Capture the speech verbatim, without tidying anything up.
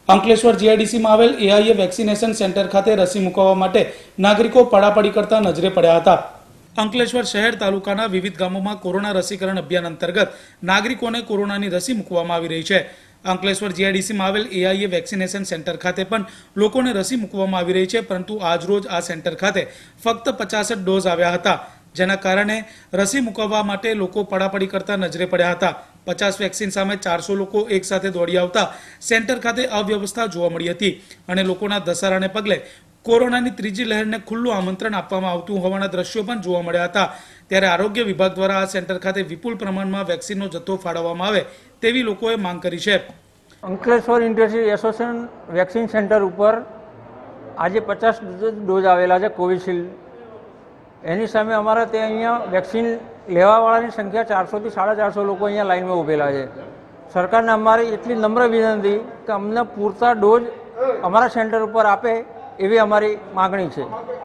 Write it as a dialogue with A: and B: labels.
A: અંકલેશ્વર જીઆઈડીસીમાં આવેલ AIA vaccination centre ખાતે રસી મૂકવા માટે નાગરિકો પડાપડી કરતા નજરે પડ્યા હતા। અંકલેશ્વર શહેર તાલુકાના વિવિધ ગામોમાં કોરોના રસીકરણ અભિયાન અંતર્ગત નાગરિકોને કોરોનાની રસી મૂકવામાં આવી રહી છે। અંકલેશ્વર જીઆઈડીસીમાં આવેલ એઆઈએ વેક્સિનેશન સેન્ટર ખાતે પણ લોકોને રસી મૂકવામાં આવી રહી છે, પરંતુ આજરોજ આ સેન્ટર ખાતે ફક્ત પચાસ જ ડોઝ આવ્યા હતા, જેના કારણે રસી મૂકવા માટે લોકો પડાપડી કરતા નજરે પડ્યા હતા। પચાસ વેક્સિન સામે ચારસો લોકો એક સાથે દોડી આવતા સેન્ટર ખાતે અવ્યવસ્થા જોવા મળી હતી અને લોકોના ધસારાને પગલે કોરોનાની ત્રીજી લહેરને ખુલ્લું આમંત્રણ આપવામાં આવતું હોવાના દ્રશ્યો પણ જોવા મળ્યા હતા। ત્યારે આરોગ્ય વિભાગ દ્વારા આ સેન્ટર ખાતે વિપુલ પ્રમાણમાં વેક્સિનનો જથ્થો ફાળવવામાં આવે તેવી લોકોએ માંગ કરી છે।
B: Ankleshwar industry association vaccine centre ઉપર આજે પચાસ ડોઝ આવેલા છે કોવિશિલ્ડ। એની સામે અમારા તે અહીંયા વેક્સિન લેવાવાળાની સંખ્યા ચારસોથી સાડા ચારસો લોકો અહીંયા લાઇનમાં ઊભેલા છે। સરકારને અમારી એટલી નમ્ર વિનંતી કે અમને પૂરતા ડોઝ અમારા સેન્ટર ઉપર આપે એવી અમારી માગણી છે।